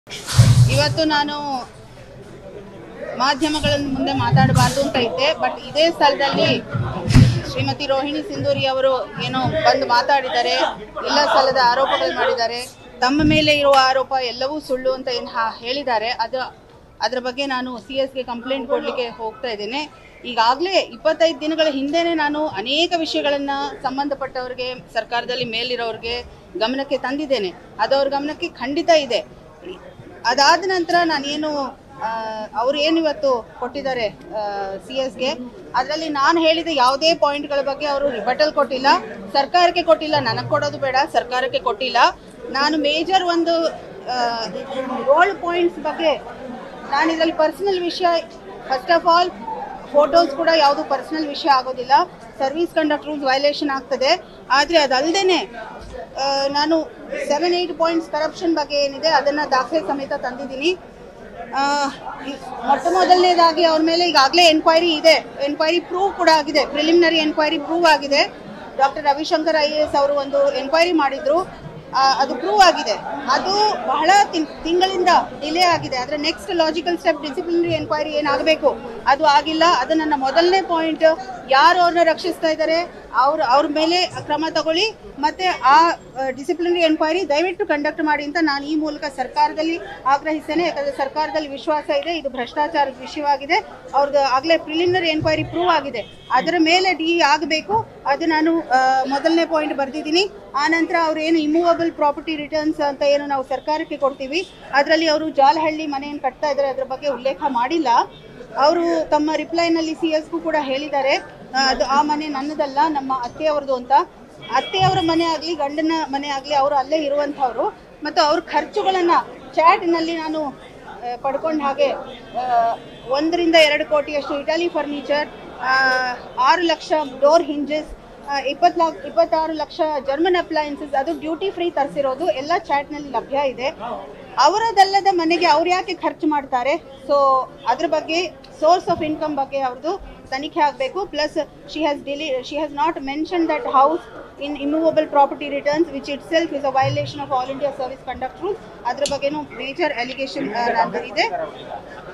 ಇವತ್ತು ನಾನು ಮಾಧ್ಯಮಗಳ ಮುಂದೆ ಮಾತಾಡಬಾರದು ಅಂತ ಇದ್ದೆ. ಬಟ್ ಇದೇ ಸ್ಥಳದಲ್ಲಿ ಶ್ರೀಮತಿ ರೋಹಿಣಿ ಸಿಂಧೂರಿ ಅವರು ಏನೋ ಬಂದು ಮಾತಾಡಿದ್ದಾರೆ, ಇಲ್ಲ ಸಲ್ಲದ ಆರೋಪಗಳು ಮಾಡಿದ್ದಾರೆ. ತಮ್ಮ ಮೇಲೆ ಇರುವ ಆರೋಪ ಎಲ್ಲವೂ ಸುಳ್ಳು ಅಂತ ಏನು ಹೇಳಿದ್ದಾರೆ. ಅದರ ಬಗ್ಗೆ ನಾನು CS ಗೆ ಕಂಪ್ಲೇಂಟ್ ಕೊಡಲಿಕ್ಕೆ ಹೋಗ್ತಾ ಇದ್ದೇನೆ. ಈಗಾಗಲೇ 25 ದಿನಗಳ ಹಿಂದೆನೇ ನಾನು ಅನೇಕ ವಿಷಯಗಳನ್ನು ಸಂಬಂಧಪಟ್ಟವರಿಗೆ, ಸರ್ಕಾರದಲ್ಲಿ ಮೇಲಿರೋರಿಗೆ ಗಮನಕ್ಕೆ ತಂದಿದ್ದೇನೆ. ಅದು ಅವ್ರ ಗಮನಕ್ಕೆ ಖಂಡಿತ ಇದೆ. ಅದಾದ ನಂತರ ನಾನೇನು ಅವರು ಏನು ಇವತ್ತು ಕೊಟ್ಟಿದ್ದಾರೆ CS ಗೆ, ಅದರಲ್ಲಿ ನಾನು ಹೇಳಿದ ಯಾವುದೇ ಪಾಯಿಂಟ್ಗಳ ಬಗ್ಗೆ ಅವರು ರಿಬಟಲ್ ಕೊಟ್ಟಿಲ್ಲ, ಸರ್ಕಾರಕ್ಕೆ ಕೊಟ್ಟಿಲ್ಲ. ನನಗೆ ಕೊಡೋದು ಬೇಡ, ಸರ್ಕಾರಕ್ಕೆ ಕೊಟ್ಟಿಲ್ಲ. ನಾನು ಮೇಜರ್ ಒಂದು ಗೋಲ್ಡ್ ಪಾಯಿಂಟ್ಸ್ ಬಗ್ಗೆ ನಾನು ಇದರಲ್ಲಿ ಪರ್ಸನಲ್ ವಿಷಯ, ಫಸ್ಟ್ ಆಫ್ ಆಲ್ ಫೋಟೋಸ್ ಕೂಡ ಯಾವುದು ಪರ್ಸನಲ್ ವಿಷಯ ಆಗೋದಿಲ್ಲ. ಸರ್ವಿಸ್ ಕಂಡಕ್ಟ್ ರೂಲ್ಸ್ ವೈಲೇಷನ್ ಆಗ್ತದೆ. ಆದರೆ ಅದಲ್ಲದೆ ನಾನು 7-8 ಪಾಯಿಂಟ್ಸ್ ಕರಪ್ಷನ್ ಬಗ್ಗೆ ಏನಿದೆ ಅದನ್ನು ದಾಖಲೆ ಸಮೇತ ತಂದಿದ್ದೀನಿ. ಮೊಟ್ಟ ಮೊದಲನೇದಾಗಿ ಅವ್ರ ಮೇಲೆ ಈಗಾಗಲೇ ಎನ್ಕ್ವೈರಿ ಇದೆ, ಎನ್ಕ್ವೈರಿ ಪ್ರೂವ್ ಕೂಡ ಆಗಿದೆ, ಪ್ರಿಲಿಮಿನರಿ ಎನ್ಕ್ವೈರಿ ಪ್ರೂವ್ ಆಗಿದೆ. ಡಾಕ್ಟರ್ ರವಿಶಂಕರ್ IAS ಅವರು ಒಂದು ಎನ್ಕ್ವೈರಿ ಮಾಡಿದ್ರು, ಅದು ಪ್ರೂವ್ ಆಗಿದೆ. ಅದು ಬಹಳ ತಿಂಗಳಿಂದ ಡಿಲೇ ಆಗಿದೆ. ಆದರೆ next logical step disciplinary enquiry ಏನಾಗಬೇಕು ಅದು ಆಗಿಲ್ಲ. ಅದು ನನ್ನ ಮೊದಲನೇ ಪಾಯಿಂಟ್. ಯಾರು ಅವ್ರನ್ನ ರಕ್ಷಿಸ್ತಾ ಇದ್ದಾರೆ ಅವ್ರ ಮೇಲೆ ಕ್ರಮ ತಗೊಳ್ಳಿ, ಮತ್ತೆ ಆ ಡಿಸಿಪ್ಲಿನರಿ ಎನ್ಕ್ವೈರಿ ದಯವಿಟ್ಟು ಕಂಡಕ್ಟ್ ಮಾಡಿ ಅಂತ ನಾನು ಈ ಮೂಲಕ ಸರ್ಕಾರದಲ್ಲಿ ಆಗ್ರಹಿಸ್ತೇನೆ. ಯಾಕಂದರೆ ಸರ್ಕಾರದಲ್ಲಿ ವಿಶ್ವಾಸ ಇದೆ, ಇದು ಭ್ರಷ್ಟಾಚಾರದ ವಿಷಯವಾಗಿದೆ. ಅವ್ರದ್ದು ಆಗಲೇ ಪ್ರಿಲಿಮಿನರಿ ಎನ್ಕ್ವೈರಿ ಪ್ರೂವ್ ಆಗಿದೆ, ಅದರ ಮೇಲೆ DE ಆಗಬೇಕು. ಅದು ನಾನು ಮೊದಲನೇ ಪಾಯಿಂಟ್ ಬರೆದಿದ್ದೀನಿ. ಆನಂತರ ಅವರು ಏನು ಇಮೂವಬಲ್ ಪ್ರಾಪರ್ಟಿ ರಿಟರ್ನ್ಸ್ ಅಂತ ಏನು ನಾವು ಸರ್ಕಾರಕ್ಕೆ ಕೊಡ್ತೀವಿ, ಅದರಲ್ಲಿ ಅವರು ಜಾಲಹಳ್ಳಿ ಮನೆಯನ್ನು ಕಟ್ತಾ ಇದ್ದಾರೆ, ಅದರ ಬಗ್ಗೆ ಉಲ್ಲೇಖ ಮಾಡಿಲ್ಲ. ಅವರು ತಮ್ಮ ರಿಪ್ಲೈನಲ್ಲಿ CS ಗೂ ಕೂಡ ಹೇಳಿದ್ದಾರೆ, ಅದು ಆ ಮನೆ ನನ್ನದಲ್ಲ, ನಮ್ಮ ಅತ್ತೆಯವ್ರದ್ದು ಅಂತ. ಅತ್ತೆಯವರ ಮನೆ ಆಗಲಿ, ಗಂಡನ ಮನೆ ಆಗಲಿ, ಅವರು ಅಲ್ಲೇ ಇರುವಂಥವ್ರು. ಮತ್ತು ಅವ್ರ ಖರ್ಚುಗಳನ್ನು ಚಾಟ್ನಲ್ಲಿ ನಾನು ಪಡ್ಕೊಂಡ ಹಾಗೆ 1 ರಿಂದ 2 ಕೋಟಿಯಷ್ಟು Italy furniture, 6 lakh door hinges, 26 lakh German appliances, ಅದು ಡ್ಯೂಟಿ ಫ್ರೀ ತರಿಸಿರೋದು ಎಲ್ಲ ಚಾಟ್ನಲ್ಲಿ ಲಭ್ಯ ಇದೆ. ಅವರದಲ್ಲದ ಮನೆಗೆ ಅವ್ರು ಯಾಕೆ ಖರ್ಚು ಮಾಡ್ತಾರೆ? ಸೊ ಅದ್ರ ಬಗ್ಗೆ, ಸೋರ್ಸ್ ಆಫ್ ಇನ್ಕಮ್ ಬಗ್ಗೆ ಅವ್ರದ್ದು ತನಿಖೆ ಆಗಬೇಕು. Plus she has not mention that house in immovable property returns which itself is a violation of all India service conduct rules. ಅದ್ರ ಬಗ್ಗೆನೂ ಮೇಜರ್ ಅಲಿಗೇಷನ್ ಇದೆ.